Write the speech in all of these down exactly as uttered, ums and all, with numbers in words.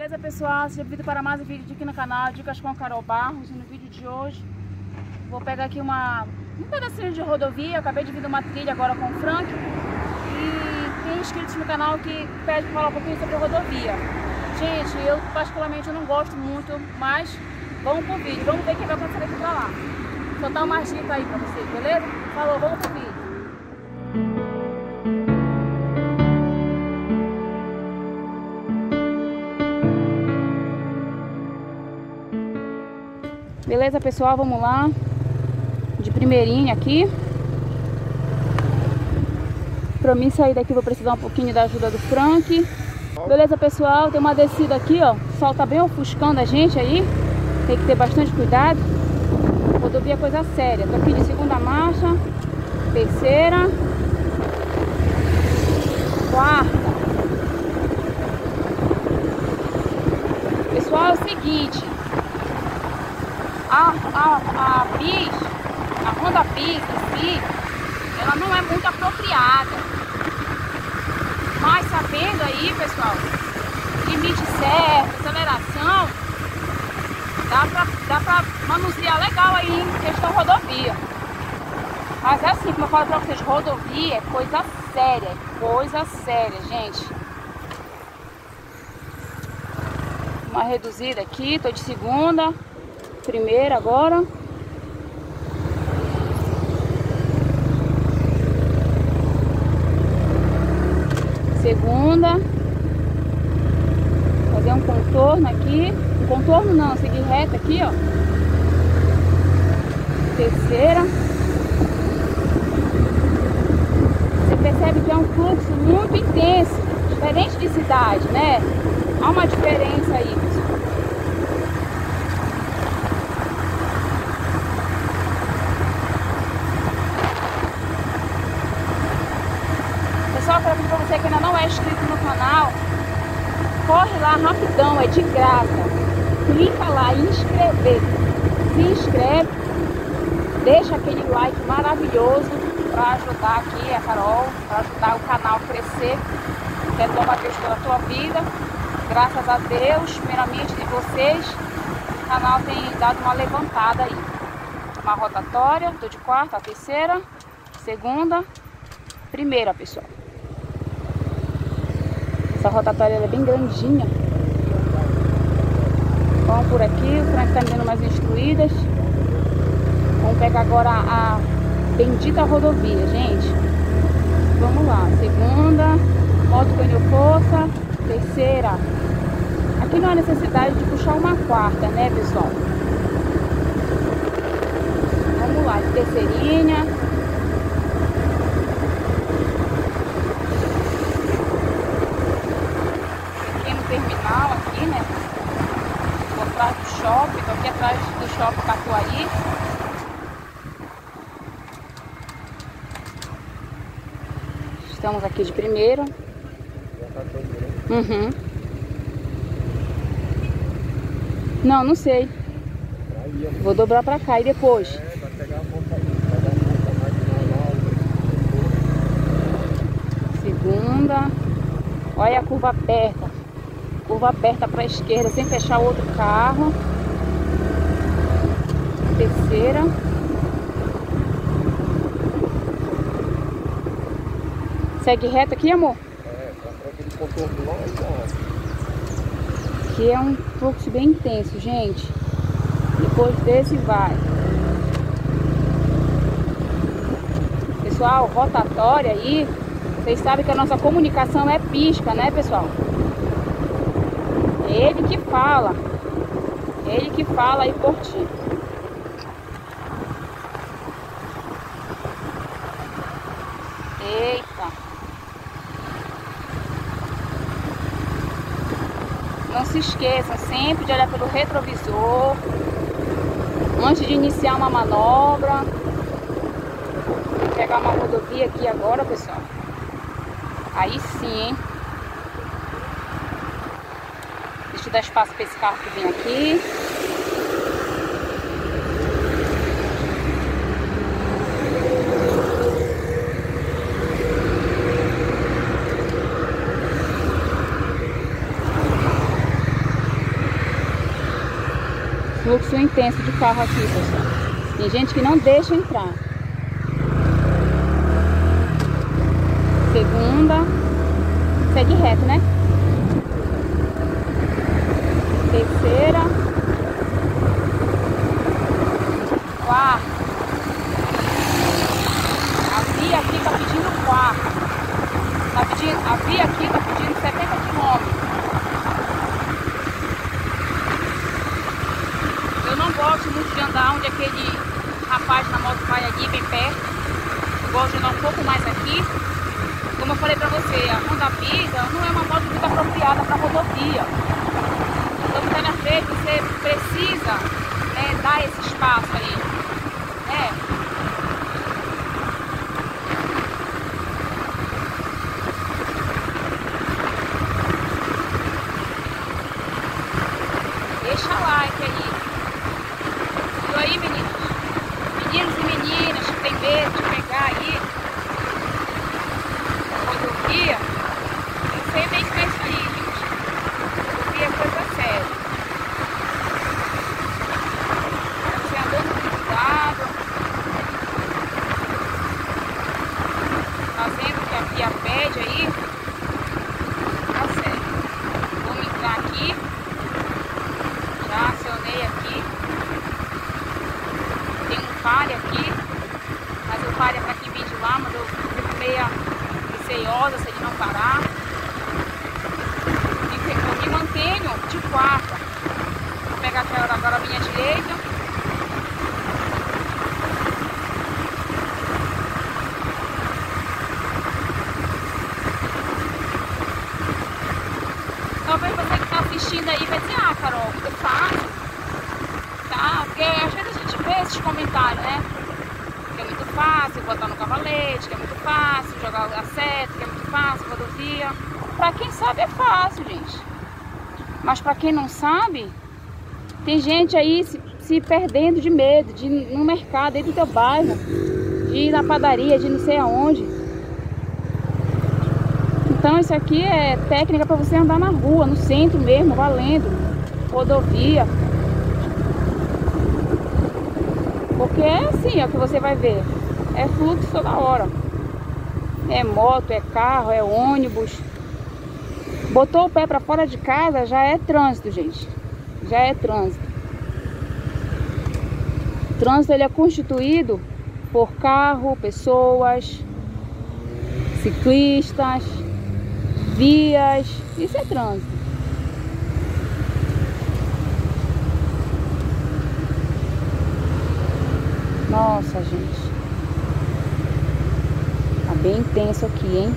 Beleza, pessoal? Seja bem-vindo para mais um vídeo aqui no canal Dicas com Carol Barros. E no vídeo de hoje vou pegar aqui uma, um pedacinho de rodovia. Eu acabei de vir de uma trilha agora com o Frank. E tem inscritos no canal que pede para falar um pouquinho sobre a rodovia. Gente, eu particularmente eu não gosto muito, mas vamos pro vídeo. Vamos ver o que vai acontecer daqui pra lá. Vou dar uma dica aí pra vocês, beleza? Falou, vamos pro vídeo. Beleza, pessoal, vamos lá. De primeirinha aqui. Pra mim sair daqui vou precisar um pouquinho da ajuda do Frank. Beleza, pessoal, tem uma descida aqui, ó. O sol tá bem ofuscando a gente aí. Tem que ter bastante cuidado. Rodovia é coisa séria. Tô aqui de segunda marcha, terceira, quarta. Pessoal, é o seguinte. A, a, a bis, a Honda Bis em si, ela não é muito apropriada. Mas sabendo aí, pessoal, limite certo, aceleração, dá pra, dá pra manusear legal aí em questão rodovia. Mas é assim, como eu falo pra vocês, rodovia é coisa séria, é coisa séria, gente. Uma reduzida aqui, tô de segunda. Primeira agora. Segunda. Fazer um contorno aqui. Um contorno não, seguir reto aqui, ó. Terceira. Você percebe que é um fluxo muito intenso. Diferente de cidade, né? Há uma diferença aí, pessoal. Pessoal, quero pedir pra você que ainda não é inscrito no canal, corre lá rapidão, é de graça. Clica lá em inscrever. Se inscreve, deixa aquele like maravilhoso para ajudar aqui a Carol, para ajudar o canal a crescer. Quero louvar a Deus pela tua vida. Graças a Deus, primeiramente de vocês, o canal tem dado uma levantada aí. Uma rotatória, tô de quarta, a terceira, segunda, primeira, pessoal. Essa rotatória ela é bem grandinha. Vamos por aqui, o Frank tá me dando mais instruídas. Vamos pegar agora a bendita rodovia, gente. Vamos lá, segunda, moto ganhou força, terceira. Aqui não há necessidade de puxar uma quarta, né, pessoal? Vamos lá, de terceirinha. Terminal aqui, né? Tô atrás do shopping, tô aqui atrás do shopping Catuaí. Estamos aqui de primeira. Uhum. Não, não sei. Vou dobrar pra cá e depois. Segunda. Olha a curva aberta. Curva aberta para a esquerda sem fechar o outro carro. Terceira. Segue reto aqui, amor? É, tá pra aquele contorno lá e lá. Aqui é um fluxo bem intenso, gente. Depois desse vai. Pessoal, rotatória aí. Vocês sabem que a nossa comunicação é pisca, né, pessoal? Ele que fala. Ele que fala aí por ti. Eita. Não se esqueçam sempre de olhar pelo retrovisor antes de iniciar uma manobra. Vou pegar uma rodovia aqui agora, pessoal. Aí sim, hein? Deixa eu dar espaço para esse carro que vem aqui. Fluxo intenso de carro aqui, pessoal. Tem gente que não deixa entrar. Segunda. Segue reto, né? Terceira. Quarta. A via aqui tá pedindo quarta. Tá pedindo, a via aqui tá pedindo setenta quilômetros. Eu não gosto muito de andar onde aquele rapaz na moto vai ali bem perto. Eu gosto de andar um pouco mais aqui. Como eu falei pra você, a Honda Vida não é uma moto muito apropriada para rodovia. Então muitas vezes você precisa, né, dar esse espaço aí. É. Deixa like aí. E aí, meninos? Meninos e meninas que tem medo de pegar aí rodovia, eu sei bem que é isso aí, gente. Rodovia é coisa séria. Você andando com cuidado, fazendo o que a via pede aí, tá certo. Vamos entrar aqui. Já acionei aqui. Tem um palha aqui, mas o palha para quem vem de lá, mas eu fico meia receiosa se ele não parar. E eu me mantenho de quarta. Vou pegar aquela agora a minha direita. Talvez você que está assistindo aí vai dizer, ah, Carol, muito fácil. Tá? Porque às vezes a gente vê esses comentários, né? Que é muito fácil botar no cavalete, que é muito fácil jogar a seta, que é muito fácil, rodovia. Pra quem sabe é fácil, gente. Mas pra quem não sabe, tem gente aí se, se perdendo de medo, de ir no mercado, aí do teu bairro, de ir na padaria, de não sei aonde. Então isso aqui é técnica pra você andar na rua, no centro mesmo, valendo. Rodovia. Porque é assim, é o que você vai ver. É fluxo toda hora. É moto, é carro, é ônibus. Botou o pé pra fora de casa, já é trânsito, gente. Já é trânsito. O trânsito ele é constituído por carro, pessoas, ciclistas, vias. Isso é trânsito. Nossa, gente. Tá bem intenso aqui, hein?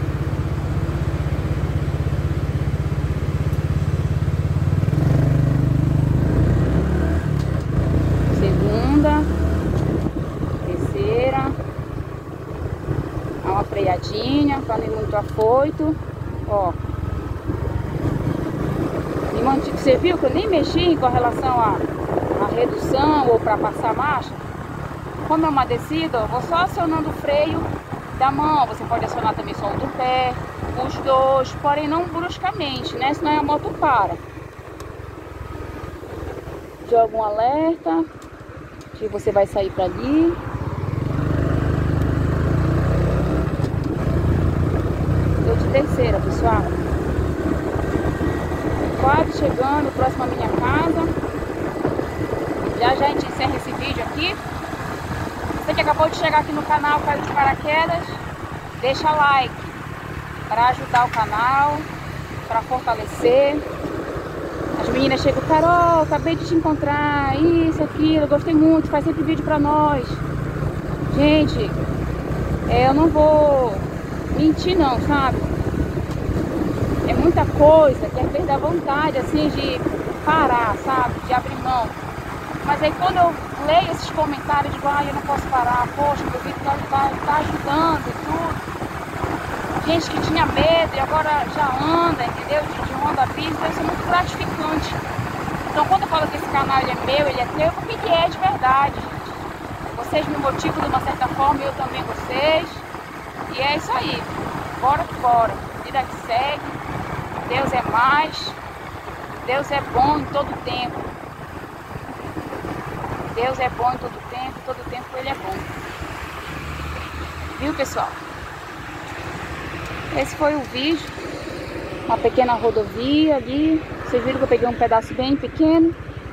Segunda. Terceira. Dá uma freadinha, pra não ir muito afoito. Ó. Me mantive. Você viu que eu nem mexi com relação à, à redução ou pra passar marcha? Como é uma descida, eu vou só acionando o freio da mão. Você pode acionar também só o do pé, os dois, porém não bruscamente, né? Senão a moto para. Joga um alerta que você vai sair para ali. Eu de terceira, pessoal. Quase chegando, próximo à minha casa. Já já a gente encerra esse vídeo aqui. Você que acabou de chegar aqui no canal, caiu de paraquedas, deixa like para ajudar o canal, para fortalecer. As meninas chegam, Carol, acabei de te encontrar, isso, aquilo, gostei muito, faz sempre vídeo para nós. Gente, é, eu não vou mentir não, sabe? É muita coisa que às vezes dá vontade assim de parar, sabe? De abrir mão. Mas aí quando eu leio esses comentários, digo, ah, eu não posso parar, poxa, meu vídeo tá, tá, tá ajudando e tudo. Gente que tinha medo e agora já anda, entendeu? De, de Honda Vida, então isso é muito gratificante. Então quando eu falo que esse canal ele é meu, ele é teu, porque ele é de verdade, gente. Vocês me motivam de uma certa forma, eu também vocês. E é isso aí. Bora que bora. Vida que segue. Deus é mais. Deus é bom em todo tempo. Deus é bom em todo tempo, todo tempo Ele é bom. Viu, pessoal? Esse foi o vídeo. Uma pequena rodovia ali. Vocês viram que eu peguei um pedaço bem pequeno.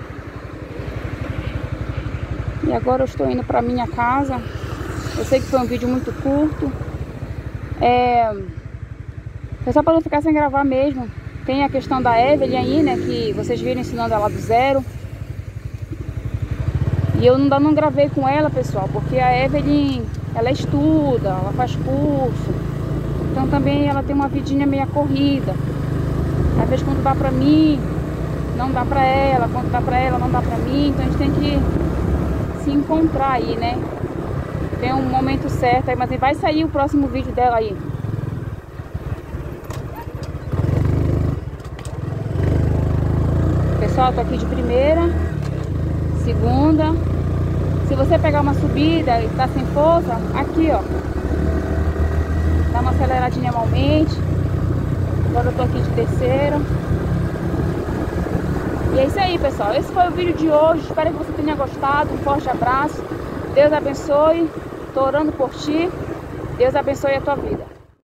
E agora eu estou indo para minha casa. Eu sei que foi um vídeo muito curto. É... Foi só para não ficar sem gravar mesmo. Tem a questão da Evelyn aí, né? Que vocês viram ensinando ela do zero. E eu ainda não gravei com ela, pessoal. Porque a Evelyn, ela estuda, ela faz curso. Então também ela tem uma vidinha meio corrida. Às vezes quando dá pra mim, não dá pra ela. Quando dá pra ela, não dá pra mim. Então a gente tem que se encontrar aí, né? Tem um momento certo aí, mas vai sair o próximo vídeo dela aí. Pessoal, tô aqui de primeira, segunda. Se você pegar uma subida e tá sem força, aqui ó, dá uma aceleradinha malmente. Agora eu tô aqui de terceira. E é isso aí, pessoal. Esse foi o vídeo de hoje. Espero que você tenha gostado. Um forte abraço. Deus abençoe. Tô orando por ti. Deus abençoe a tua vida.